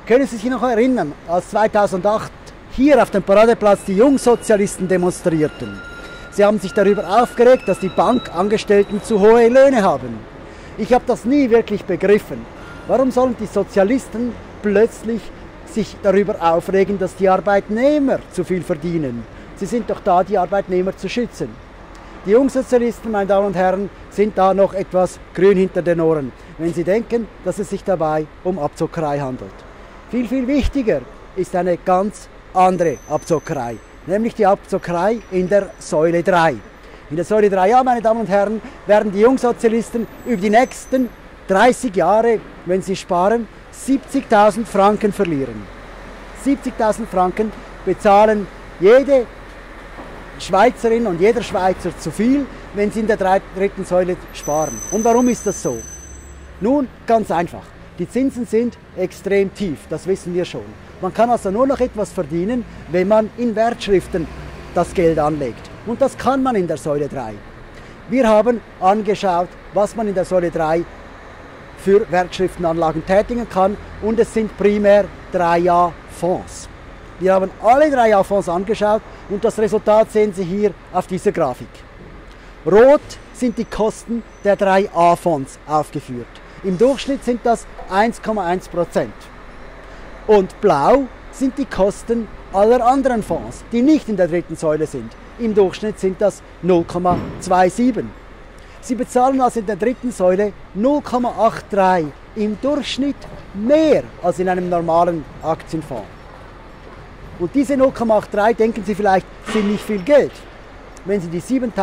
Können Sie sich noch erinnern, als 2008 hier auf dem Paradeplatz die Jungsozialisten demonstrierten? Sie haben sich darüber aufgeregt, dass die Bankangestellten zu hohe Löhne haben. Ich habe das nie wirklich begriffen. Warum sollen die Sozialisten plötzlich sich darüber aufregen, dass die Arbeitnehmer zu viel verdienen? Sie sind doch da, die Arbeitnehmer zu schützen. Die Jungsozialisten, meine Damen und Herren, sind da noch etwas grün hinter den Ohren, wenn sie denken, dass es sich dabei um Abzockerei handelt. Viel, viel wichtiger ist eine ganz andere Abzockerei, nämlich die Abzockerei in der Säule 3. In der Säule 3, ja, meine Damen und Herren, werden die Jungsozialisten über die nächsten 30 Jahre, wenn sie sparen, 70.000 Franken verlieren. 70.000 Franken bezahlen jede Schweizerin und jeder Schweizer zu viel, wenn sie in der dritten Säule sparen. Und warum ist das so? Nun, ganz einfach. Die Zinsen sind extrem tief, das wissen wir schon. Man kann also nur noch etwas verdienen, wenn man in Wertschriften das Geld anlegt. Und das kann man in der Säule 3. Wir haben angeschaut, was man in der Säule 3 für Wertschriftenanlagen tätigen kann, und es sind primär 3A-Fonds. Wir haben alle 3A-Fonds angeschaut und das Resultat sehen Sie hier auf dieser Grafik. Rot sind die Kosten der 3A-Fonds aufgeführt. Im Durchschnitt sind das 1,1%. Und blau sind die Kosten aller anderen Fonds, die nicht in der dritten Säule sind. Im Durchschnitt sind das 0,27. Sie bezahlen also in der dritten Säule 0,83 im Durchschnitt mehr als in einem normalen Aktienfonds. Und diese 0,83, denken Sie vielleicht, sind nicht viel Geld. Wenn Sie die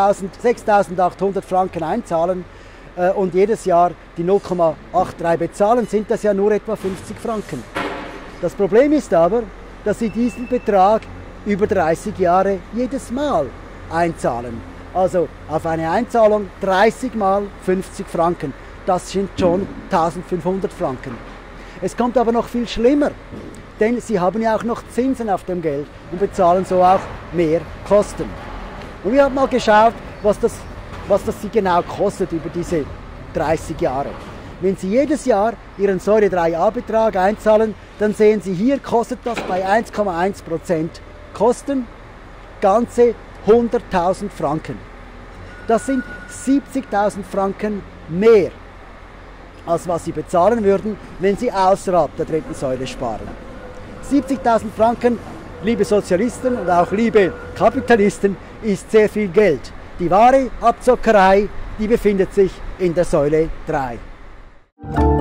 6.800 Franken einzahlen und jedes Jahr die 0,83 bezahlen, sind das ja nur etwa 50 Franken. Das Problem ist aber, dass Sie diesen Betrag über 30 Jahre jedes Mal einzahlen. Also auf eine Einzahlung 30 mal 50 Franken. Das sind schon 1.500 Franken. Es kommt aber noch viel schlimmer, denn Sie haben ja auch noch Zinsen auf dem Geld und bezahlen so auch mehr Kosten. Und wir haben mal geschaut, was das Sie genau kostet über diese 30 Jahre. Wenn Sie jedes Jahr Ihren Säule 3a-Betrag einzahlen, dann sehen Sie, hier kostet das bei 1,1% Kosten ganze 100.000 Franken. Das sind 70.000 Franken mehr, als was Sie bezahlen würden, wenn Sie außerhalb der dritten Säule sparen. 70.000 Franken, liebe Sozialisten und auch liebe Kapitalisten, ist sehr viel Geld. Die wahre Abzockerei, die befindet sich in der Säule 3.